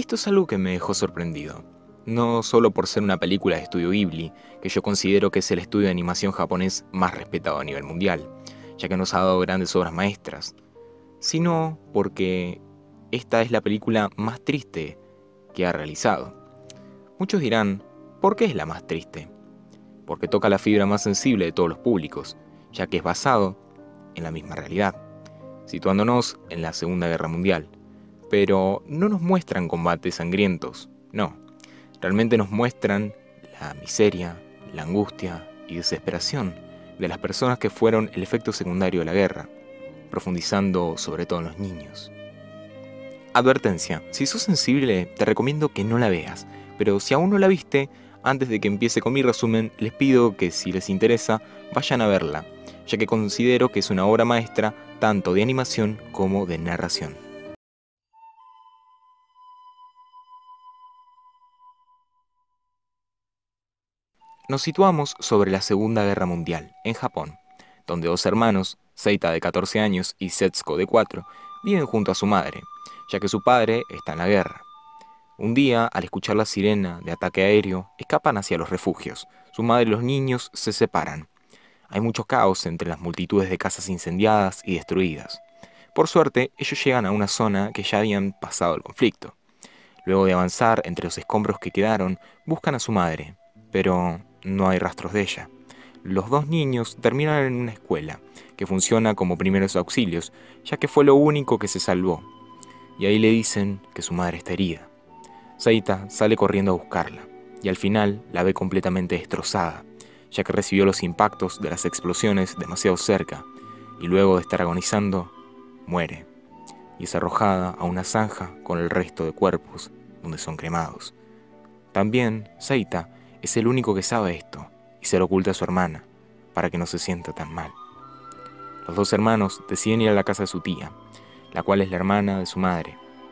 Esto es algo que me dejó sorprendido, no solo por ser una película de estudio Ghibli, que yo considero que es el estudio de animación japonés más respetado a nivel mundial, ya que nos ha dado grandes obras maestras, sino porque esta es la película más triste que ha realizado. Muchos dirán, ¿por qué es la más triste? Porque toca la fibra más sensible de todos los públicos, ya que es basado en la misma realidad, situándonos en la Segunda Guerra Mundial. Pero no nos muestran combates sangrientos, no. Realmente nos muestran la miseria, la angustia y desesperación de las personas que fueron el efecto secundario de la guerra, profundizando sobre todo en los niños. Advertencia, si sos sensible te recomiendo que no la veas, pero si aún no la viste, antes de que empiece con mi resumen, les pido que si les interesa, vayan a verla, ya que considero que es una obra maestra tanto de animación como de narración. Nos situamos sobre la Segunda Guerra Mundial, en Japón, donde dos hermanos, Seita de 14 años y Setsuko de 4, viven junto a su madre, ya que su padre está en la guerra. Un día, al escuchar la sirena de ataque aéreo, escapan hacia los refugios. Su madre y los niños se separan. Hay mucho caos entre las multitudes de casas incendiadas y destruidas. Por suerte, ellos llegan a una zona que ya habían pasado el conflicto. Luego de avanzar entre los escombros que quedaron, buscan a su madre, pero no hay rastros de ella. Los dos niños terminan en una escuela, que funciona como primeros auxilios, ya que fue lo único que se salvó. Y ahí le dicen que su madre está herida. Seita sale corriendo a buscarla, y al final la ve completamente destrozada, ya que recibió los impactos de las explosiones demasiado cerca, y luego de estar agonizando, muere, y es arrojada a una zanja con el resto de cuerpos, donde son cremados. También Seita es el único que sabe esto, y se lo oculta a su hermana, para que no se sienta tan mal. Los dos hermanos deciden ir a la casa de su tía, la cual es la hermana de su madre.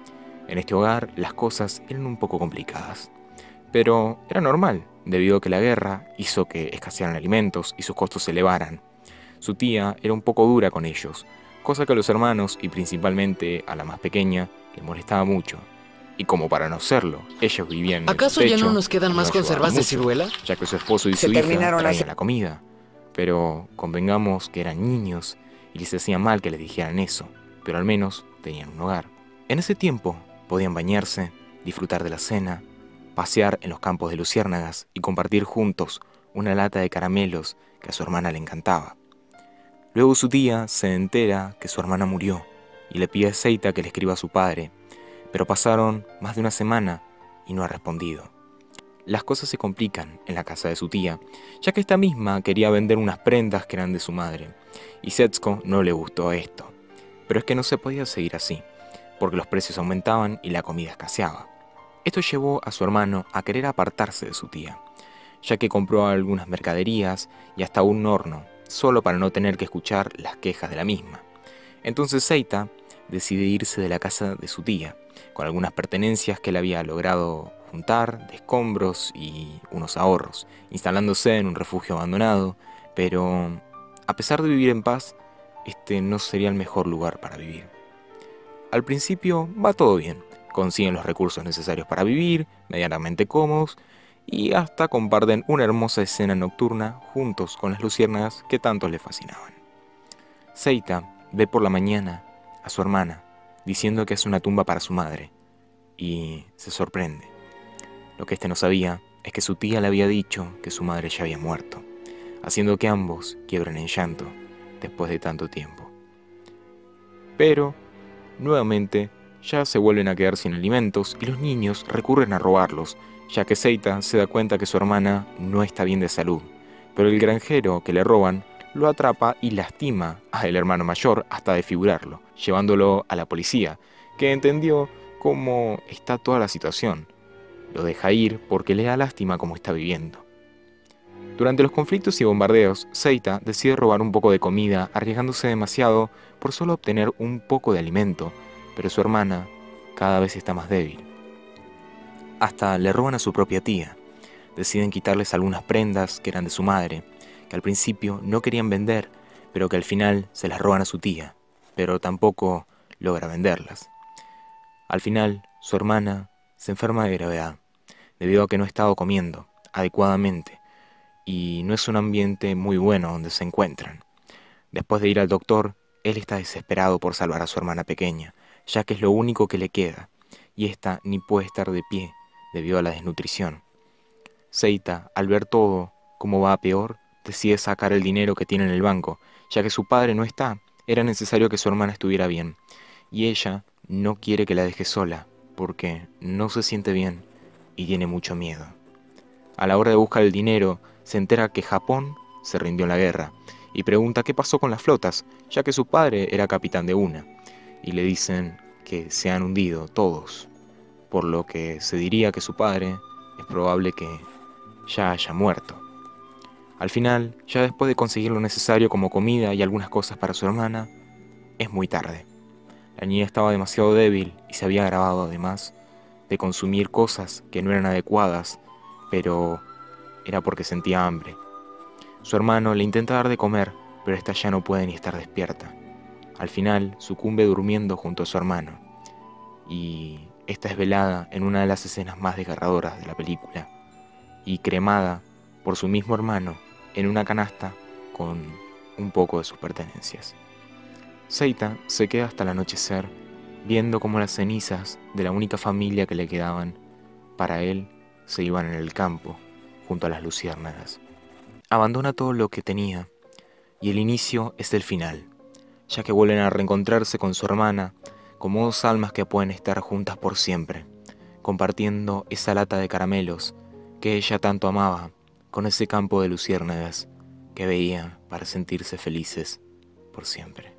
En este hogar las cosas eran un poco complicadas, pero era normal, debido a que la guerra hizo que escasearan alimentos y sus costos se elevaran. Su tía era un poco dura con ellos, cosa que a los hermanos, y principalmente a la más pequeña, le molestaba mucho. Y como para no serlo, ellos vivían en ¿Acaso el ya techo, no nos quedan más conservas de ciruela? ya que su esposo y Se su hija terminaron las... traían la comida. Pero convengamos que eran niños y les hacía mal que les dijeran eso, pero al menos tenían un hogar. En ese tiempo podían bañarse, disfrutar de la cena, pasear en los campos de luciérnagas y compartir juntos una lata de caramelos que a su hermana le encantaba. Luego su tía se entera que su hermana murió y le pide a Seita que le escriba a su padre, pero pasaron más de una semana y no ha respondido. Las cosas se complican en la casa de su tía, ya que esta misma quería vender unas prendas que eran de su madre, y Setsuko no le gustó esto. Pero es que no se podía seguir así, porque los precios aumentaban y la comida escaseaba. Esto llevó a su hermano a querer apartarse de su tía, ya que compró algunas mercaderías y hasta un horno, solo para no tener que escuchar las quejas de la misma. Entonces Seita decide irse de la casa de su tía, con algunas pertenencias que él había logrado juntar, de escombros y unos ahorros, instalándose en un refugio abandonado, pero a pesar de vivir en paz, este no sería el mejor lugar para vivir. Al principio va todo bien, consiguen los recursos necesarios para vivir, medianamente cómodos, y hasta comparten una hermosa escena nocturna juntos con las luciérnagas que tanto le fascinaban. Seita ve por la mañana a su hermana, diciendo que es una tumba para su madre, y se sorprende. Lo que este no sabía es que su tía le había dicho que su madre ya había muerto, haciendo que ambos quiebren en llanto después de tanto tiempo. Pero, nuevamente, ya se vuelven a quedar sin alimentos y los niños recurren a robarlos, ya que Seita se da cuenta que su hermana no está bien de salud, pero el granjero que le roban lo atrapa y lastima al hermano mayor hasta desfigurarlo, llevándolo a la policía, que entendió cómo está toda la situación. Lo deja ir porque le da lástima cómo está viviendo. Durante los conflictos y bombardeos, Seita decide robar un poco de comida, arriesgándose demasiado por solo obtener un poco de alimento, pero su hermana cada vez está más débil. Hasta le roban a su propia tía. Deciden quitarles algunas prendas que eran de su madre, que al principio no querían vender, pero que al final se las roban a su tía, pero tampoco logra venderlas. Al final, su hermana se enferma de gravedad, debido a que no ha estado comiendo adecuadamente y no es un ambiente muy bueno donde se encuentran. Después de ir al doctor, él está desesperado por salvar a su hermana pequeña, ya que es lo único que le queda, y ésta ni puede estar de pie debido a la desnutrición. Seita, al ver todo cómo va a peor, decide sacar el dinero que tiene en el banco, ya que su padre no está, era necesario que su hermana estuviera bien, y ella no quiere que la deje sola, porque no se siente bien y tiene mucho miedo. A la hora de buscar el dinero, se entera que Japón se rindió en la guerra, y pregunta qué pasó con las flotas, ya que su padre era capitán de una, y le dicen que se han hundido todos, por lo que se diría que su padre es probable que ya haya muerto. Al final, ya después de conseguir lo necesario como comida y algunas cosas para su hermana, es muy tarde. La niña estaba demasiado débil y se había agravado además de consumir cosas que no eran adecuadas, pero era porque sentía hambre. Su hermano le intenta dar de comer, pero esta ya no puede ni estar despierta. Al final, sucumbe durmiendo junto a su hermano, y esta es velada en una de las escenas más desgarradoras de la película, y cremada por su mismo hermano en una canasta con un poco de sus pertenencias. Seita se queda hasta el anochecer viendo cómo las cenizas de la única familia que le quedaban para él se iban en el campo junto a las luciérnagas. Abandona todo lo que tenía y el inicio es el final, ya que vuelven a reencontrarse con su hermana como dos almas que pueden estar juntas por siempre, compartiendo esa lata de caramelos que ella tanto amaba con ese campo de luciérnagas que veía para sentirse felices por siempre.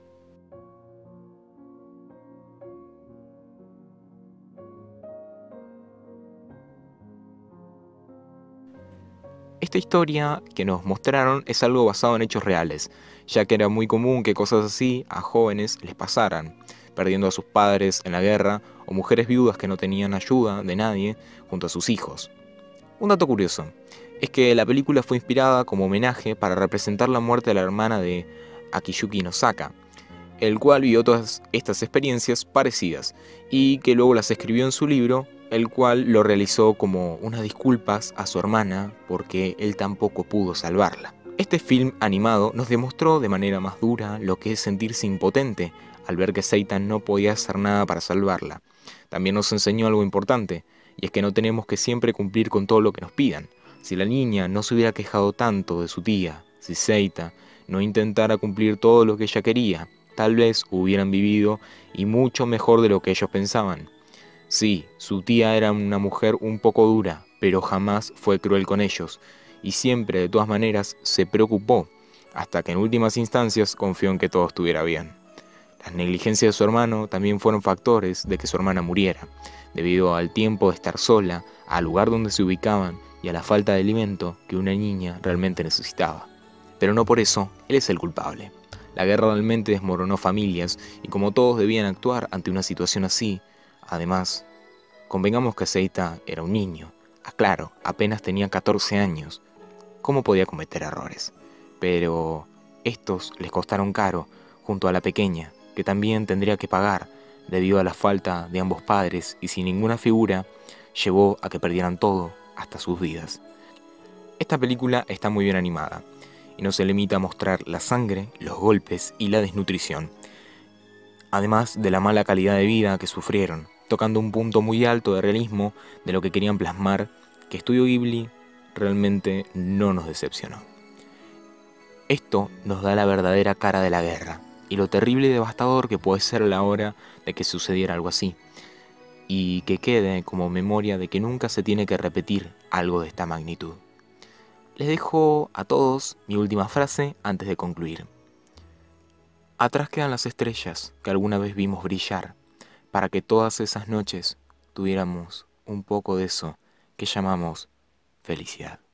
Esta historia que nos mostraron es algo basado en hechos reales, ya que era muy común que cosas así a jóvenes les pasaran, perdiendo a sus padres en la guerra o mujeres viudas que no tenían ayuda de nadie junto a sus hijos. Un dato curioso es que la película fue inspirada como homenaje para representar la muerte de la hermana de Akiyuki Nosaka, el cual vivió todas estas experiencias parecidas y que luego las escribió en su libro, el cual lo realizó como unas disculpas a su hermana porque él tampoco pudo salvarla. Este film animado nos demostró de manera más dura lo que es sentirse impotente al ver que Seita no podía hacer nada para salvarla. También nos enseñó algo importante, y es que no tenemos que siempre cumplir con todo lo que nos pidan. Si la niña no se hubiera quejado tanto de su tía, si Seita no intentara cumplir todo lo que ella quería, tal vez hubieran vivido y mucho mejor de lo que ellos pensaban. Sí, su tía era una mujer un poco dura, pero jamás fue cruel con ellos, y siempre de todas maneras se preocupó, hasta que en últimas instancias confió en que todo estuviera bien. Las negligencias de su hermano también fueron factores de que su hermana muriera, debido al tiempo de estar sola, al lugar donde se ubicaban y a la falta de alimento que una niña realmente necesitaba. Pero no por eso él es el culpable. La guerra realmente desmoronó familias y como todos debían actuar ante una situación así, además, convengamos que Seita era un niño. Claro, apenas tenía 14 años. ¿Cómo podía cometer errores? Pero estos les costaron caro junto a la pequeña, que también tendría que pagar debido a la falta de ambos padres y sin ninguna figura, llevó a que perdieran todo, hasta sus vidas. Esta película está muy bien animada y no se limita a mostrar la sangre, los golpes y la desnutrición, además de la mala calidad de vida que sufrieron, tocando un punto muy alto de realismo de lo que querían plasmar, que Estudio Ghibli realmente no nos decepcionó. Esto nos da la verdadera cara de la guerra y lo terrible y devastador que puede ser la hora de que sucediera algo así, y que quede como memoria de que nunca se tiene que repetir algo de esta magnitud. Les dejo a todos mi última frase antes de concluir. Atrás quedan las estrellas que alguna vez vimos brillar, para que todas esas noches tuviéramos un poco de eso que llamamos felicidad.